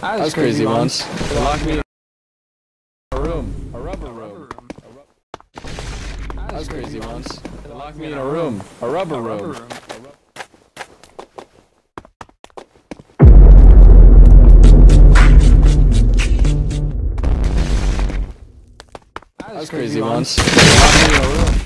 I was crazy once. They locked me in a room, a rubber room. I was crazy once. They locked me in a room, a rubber room. I was crazy once. They locked me in a room.